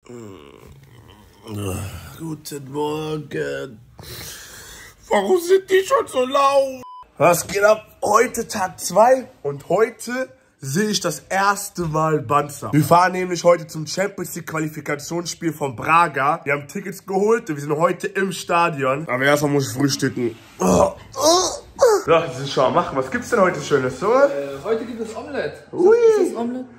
Guten Morgen. Warum sind die schon so laut? Was geht ab? Heute Tag 2 und heute sehe ich das erste Mal Banza. Wir fahren nämlich heute zum Champions League Qualifikationsspiel von Braga. Wir haben Tickets geholt und wir sind heute im Stadion. Aber erstmal muss ich frühstücken. So, das ist schon am Machen. Was gibt's denn heute Schönes? So? Heute gibt es Omelette. Ui. Ist das Omelette?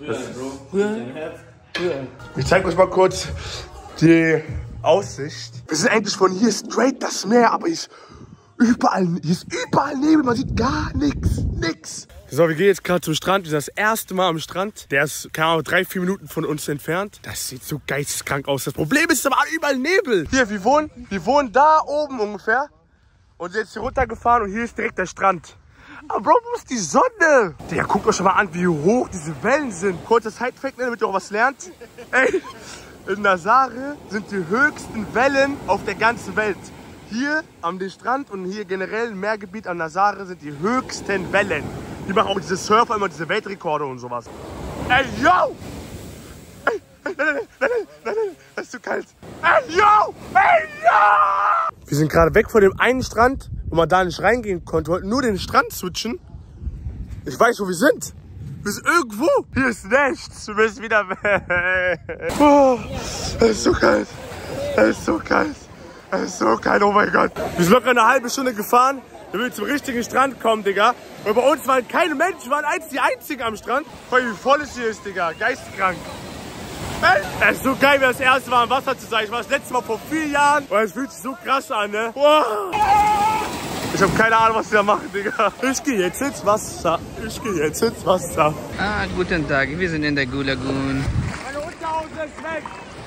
Ich zeige euch mal kurz die Aussicht. Wir sind eigentlich von hier straight das Meer, aber hier ist überall Nebel, man sieht gar nichts. So, wir gehen jetzt gerade zum Strand. Wir sind das erste Mal am Strand. Der ist, keine Ahnung, 3-4 Minuten von uns entfernt. Das sieht so geisteskrank aus. Das Problem ist aber überall Nebel. Hier, wir wohnen da oben ungefähr. Und sind jetzt hier runtergefahren und hier ist direkt der Strand. Aber Bro, wo ist die Sonne? Digga, guckt euch schon mal an, wie hoch diese Wellen sind. Kurzer Sidefact, damit ihr auch was lernt. Ey, in Nazaré sind die höchsten Wellen auf der ganzen Welt. Hier am Strand und hier generell im Meergebiet an Nazaré sind die höchsten Wellen. Die machen auch diese Surfer immer diese Weltrekorde und sowas. Ey, yo! Ey, nein, das ist zu kalt. Ey, yo! Ey, yo! Wir sind gerade weg von dem einen Strand, wo man da nicht reingehen konnte. Wir wollten nur den Strand switchen. Ich weiß, wo wir sind. Wir sind irgendwo. Hier ist nichts. Wir müssen wieder weg. Oh, es ist so kalt. Es ist so kalt. Es ist so kalt, oh mein Gott. Wir sind locker eine halbe Stunde gefahren, damit wir zum richtigen Strand kommen, Digga. Und bei uns waren keine Menschen, wir waren die einzigen am Strand. Guck mal, wie voll es hier ist, Digga. Geisteskrank. Es ist so geil, wie das erste Mal im Wasser zu sein. Ich war das letzte Mal vor 4 Jahren. Und es fühlt sich so krass an, ne? Wow. Ich habe keine Ahnung, was die da machen, Digga. Ich gehe jetzt ins Wasser. Ah, guten Tag. Wir sind in der Gulagun. Meine Unterhose ist weg.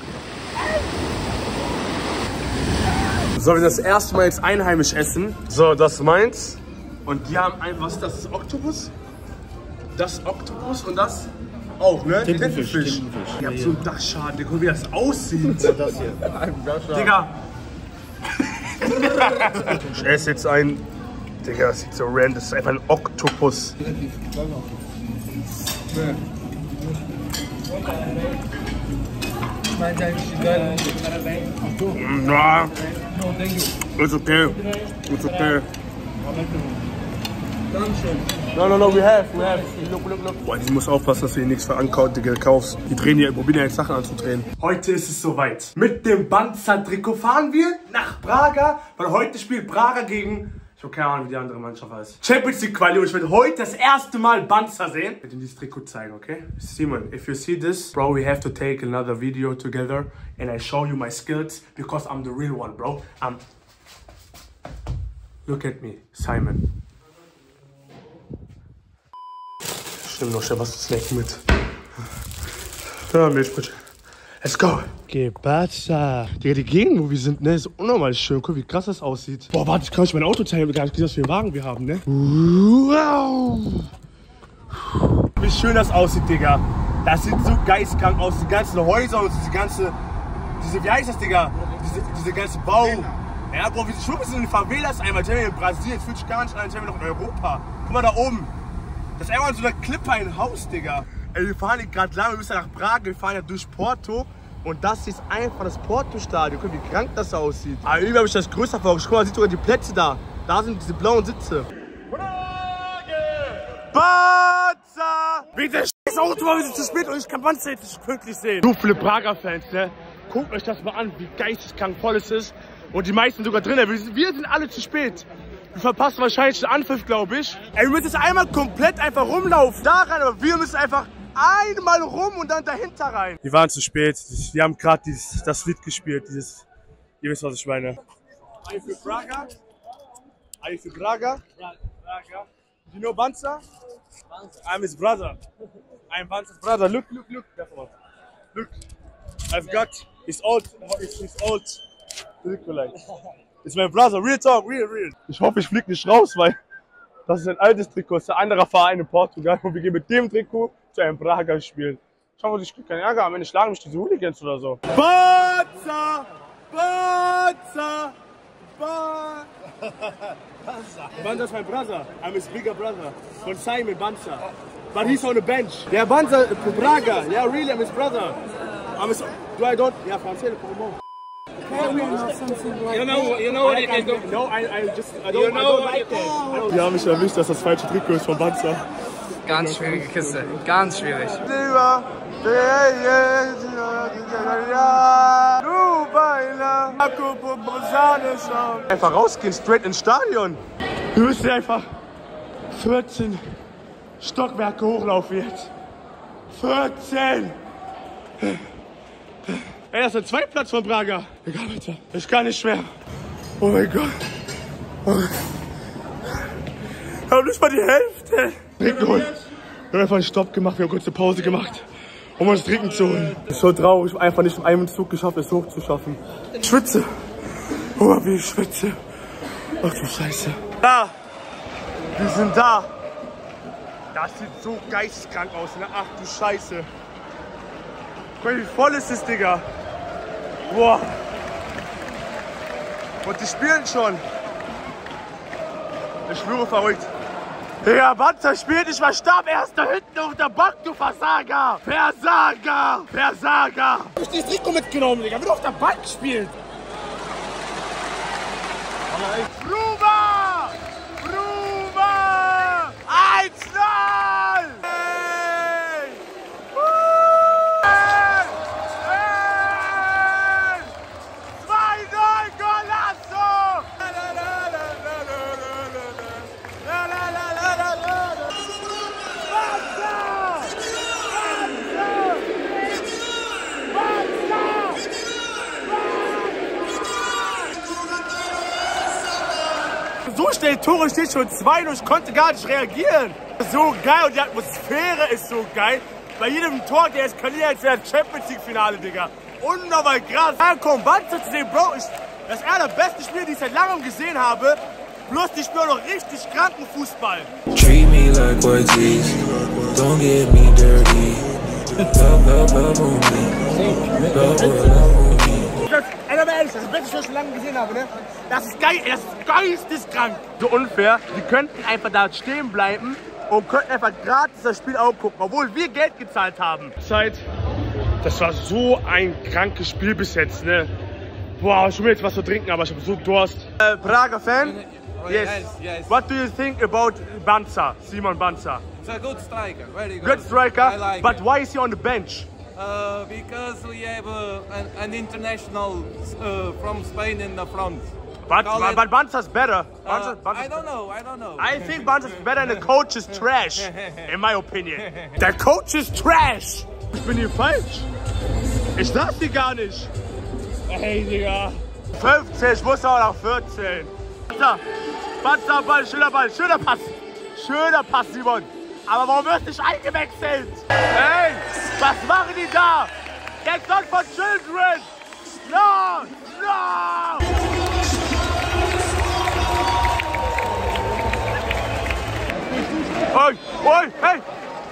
So, wir sind das erste Mal jetzt einheimisch essen. So, das ist meins. Und die haben ein, was ist das? Das Oktopus? Das Oktopus und das auch, ne? Tintenfisch. Ich hab so einen Dachschaden, guck mal, wie das aussieht. Das hier. Digga. Ich esse jetzt ein. Digga, das sieht so random. Das ist einfach ein Oktopus. Na, it's okay. It's okay. No, we have. Look. Boah, die muss aufpassen, dass du hier nichts verankert, Digga, kaufst. Die probieren ja jetzt Sachen anzudrehen. Heute ist es soweit. Mit dem Banza-Trikot fahren wir nach Braga, weil heute spielt Braga gegen, ich habe keine Ahnung, wie die andere Mannschaft heißt, Champions League Quali, und ich werde heute das erste Mal Banza sehen. Ich werde ihm dieses Trikot zeigen, okay? Simon, if you see this, bro, we have to take another video together and I show you my skills because I'm the real one, bro. Look at me, Simon. Stimmt noch schnell was zu snacken mit. Ja, Milchbrötchen. Let's go. Gebatza. Digga, die Gegend, wo wir sind, ne, ist unnormal schön. Guck, wie krass das aussieht. Boah, warte, ich kann nicht mein Auto zeigen. Ich habe gar nicht gesehen, was für einen Wagen wir haben, ne? Wow. Wie schön das aussieht, Digga. Das sieht so geistkrank aus. Die ganzen Häuser und wie heißt das, Digga? Diese ganze Bau. Ja, Bro, wir sind in den Favelas einmal. Jetzt sind wir in Brasilien. Fühlt sich gar nicht an, als wären wir noch in Europa. Guck mal da oben. Das ist einmal so eine Klippe, ein Haus, Digga. Ey, wir fahren hier gerade lang, wir müssen nach Braga, wir fahren ja durch Porto. Und das ist einfach das Porto-Stadion. Guck, wie krank das aussieht. Aber irgendwie habe ich das größer vorgestellt. Guck mal, man sieht sogar die Plätze da. Da sind diese blauen Sitze. Banza! Wegen der scheiß Auto, wir sind zu spät und ich kann Banza jetzt nicht pünktlich sehen. So viele Braga-Fans, ne? Guckt euch das mal an, wie geisteskrank voll es ist. Und die meisten sogar drinnen. Wir sind alle zu spät. Wir verpassen wahrscheinlich den Anpfiff, glaube ich. Ey, wir müssen jetzt einmal komplett einfach rumlaufen. Da rein, aber wir müssen einfach einmal rum und dann dahinter rein. Die waren zu spät. Wir haben gerade das Lied gespielt. Ihr wisst, was ich meine. Are you for Braga? Are you for Braga? Braga. You know Banza? I'm his brother. I'm Banza's brother. Look. Look. I've got his old Nikolai. Ist mein Brother, real talk, real. Ich hoffe, ich fliege nicht raus, weil das ist ein altes Trikot, das ist ein anderer Verein in Portugal und wir gehen mit dem Trikot zu einem Braga-Spiel. Ich hoffe, ich kriege keinen Ärger, am Ende schlagen mich diese Hooligans oder so. Banza! Banza ist mein Brother, I'm his bigger brother, von Simon Banza. But he's on the bench. Der Banza, Braga, yeah, really, I'm his brother. Do I don't? Ja, Français, le Promo. You know what it is. No, I don't like that. Die haben mich erwischt, dass das falsche Trikot ist von Banzer. Ganz schwierige Kiste, ganz schwierig. Einfach rausgehen, straight ins Stadion. Du müsst einfach 14 Stockwerke hochlaufen jetzt. 14! Ey, das ist der Zweitplatz von Braga. Egal, bitte. Ich kann nicht mehr. Oh mein Gott. Oh. Ich hab nicht mal die Hälfte. Trinken geholt. Wir haben einfach einen Stopp gemacht, wir haben kurz eine Pause gemacht, um uns Trinken zu holen. Ich bin so traurig, einfach nicht in einem Zug geschafft, es hochzuschaffen. Ich schwitze. Oh, wie ich schwitze. Ach du Scheiße. Da. Wir sind da. Das sieht so geisteskrank aus, ne? Ach du Scheiße. Guck mal, wie voll ist das, Digga. Boah. Und die spielen schon. Ich schwöre, verrückt. Digga, Banzer spielt nicht mal Stab. Er ist da hinten auf der Bank, du Versager. Versager. Versager. Hab ich dieses Trikot mitgenommen, Digga. Wenn du auf der Bank spielst. Bruma! Bruma! 1-0! Hey! Hey! Hey! 2-0 Golasso! So schnell Tore steht schon 2 und ich konnte gar nicht reagieren. So geil und die Atmosphäre ist so geil. Bei jedem Tor, der eskaliert, als wäre das Champions League Finale, Digga. Unnormal krass. Ja, komm, Banzer zu sehen, Bro. Das ist einer der besten Spiele, die ich seit langem gesehen habe. Plus, die spielen noch richtig kranken Fußball. Treat me like Ortiz, don't get me dirty. Love on me. Love on me. Aber ehrlich, das Beste, was ich schon lange gesehen habe, ne? Das ist geil, das ist geisteskrank. So unfair, die könnten einfach da stehen bleiben und könnten einfach gratis das Spiel auch gucken, obwohl wir Geld gezahlt haben. Das war so ein krankes Spiel bis jetzt, ne? Boah, ich will jetzt was zu trinken, aber ich habe so Durst. Prager Fan? Yes. What do you think about Banzer, Simon Banzer? It's a good striker, very good. Good striker, I like but him. why is he on the bench? Because we have an international from Spain in the front. But Banzer's better. I don't know. I think Banzer's better and the coach is trash, in my opinion. Der Coach ist trash. Ich bin hier falsch. Ich darf die gar nicht. Hey, Digga. 15, ich muss auch nach 14. Banzer, Ball, schöner Pass. Schöner Pass, Simon. Aber warum wird nicht eingewechselt? Hey, was machen die da? Get on for children! No! No! Oi, hey!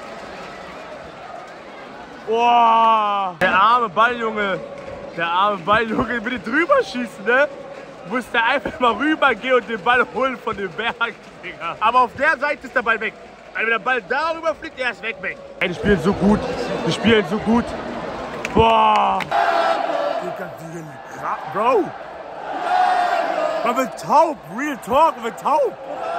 Boah! Der arme Balljunge. Will die drüber schießen, ne? Muss der einfach mal rübergehen und den Ball holen von dem Berg, Digga. Aber auf der Seite ist der Ball weg. Also wenn der Ball darüber fliegt, er ist weg. Ey, die spielen so gut. Boah. Digga, Bro. Man wird taub. Real Talk, man wird taub.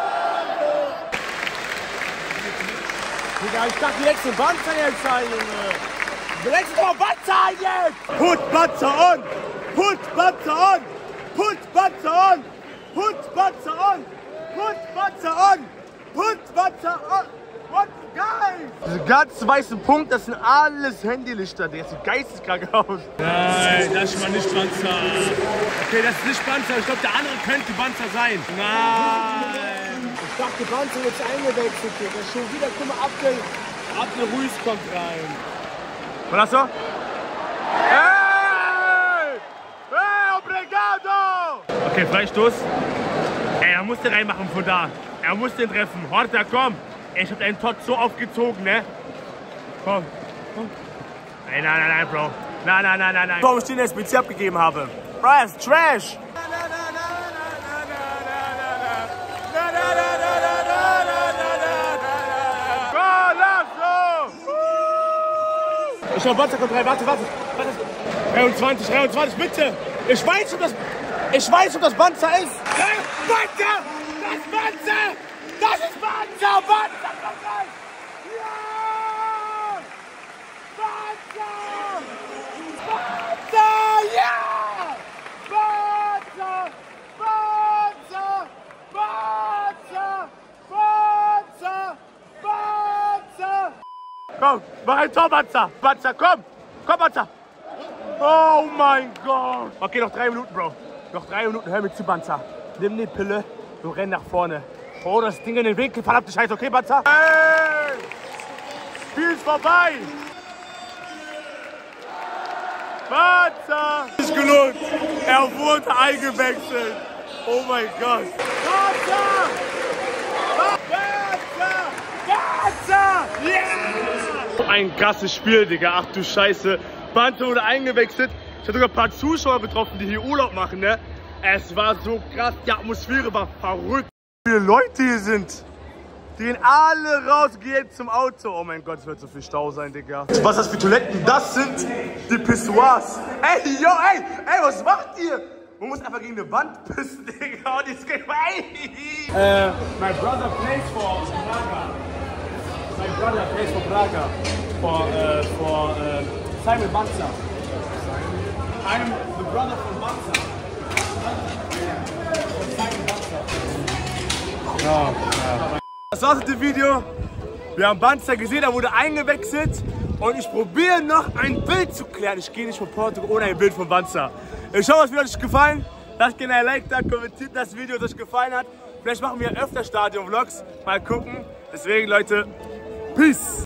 Digga, ich dachte, die letzte Banzer jetzt sein, Junge. Die letzte Banzer jetzt. Put Banzer on. Put Banzer on. Put Banzer on. Put Banzer on. Put Banzer on. Put Banzer on! What guys? Diese ganz weißen Punkte, das sind alles Handylichter. Das sieht geisteskrank aus. Nein, das ist mal nicht Banzer. Okay, das ist nicht Banzer. Ich glaube, der andere könnte Banzer sein. Nein! Ich dachte, Banzer wird eingewechselt. Das ist schon wieder, guck mal, Abdel Ruiz kommt rein. Was hast du? Hey! Hey, obrigado! Okay, Freistoß. Ey, er muss den reinmachen von da. Er muss den treffen. Horta, komm. Ich hab deinen Tott so aufgezogen, ne? Komm. Nein, Bro. Nein. Warum ich den SBC abgegeben habe. Bro, er ist Trash. Ich hab Banzer kommt rein. Warte. 23, 23, bitte! Ich weiß, ob das Banzer ist! Banzer! Das ist Banzer! Das ist Banzer! Banzer, komm rein! Ja! Banzer! Banzer! Ja! Banzer! Banzer! Banzer! Banzer! Banzer! Komm, mach ein Tor, Banzer! Banzer, komm! Komm, Banzer! Oh mein Gott! Okay, noch 3 Minuten, Bro. Noch 3 Minuten, hör mir zu, Banzer. Nimm die Pille, du renn nach vorne. Oh, das Ding in den Winkel, verdammte Scheiße. Okay, Banzer? Hey! Spiel ist vorbei! Banzer! Ist gelohnt! Er wurde eingewechselt! Oh mein Gott! Banzer! Banzer! Banzer! Yeah! Ein krasses Spiel, Digga. Ach du Scheiße. Banzer wurde eingewechselt. Ich habe sogar ein paar Zuschauer getroffen, die hier Urlaub machen, ne? Es war so krass, die Atmosphäre war verrückt. Wie viele Leute hier sind. Die gehen alle raus, gehen zum Auto. Oh mein Gott, es wird so viel Stau sein, Digga. Was ist das für Toiletten? Das sind die Pissoirs. Ey, yo, ey, was macht ihr? Man muss einfach gegen eine Wand pissen, Digga. Und jetzt geht my brother plays for Braga. My brother plays for Braga. For Simon Banzer. I'm the brother from Banzer. Ja. Das war's mit dem Video. Wir haben Banzer gesehen, er wurde eingewechselt. Und ich probiere noch ein Bild zu klären. Ich gehe nicht von Portugal ohne ein Bild von Banzer. Ich hoffe, es wird euch gefallen. Lasst gerne ein Like da, kommentiert das Video, das euch gefallen hat. Vielleicht machen wir öfter Stadion-Vlogs. Mal gucken. Deswegen, Leute, Peace.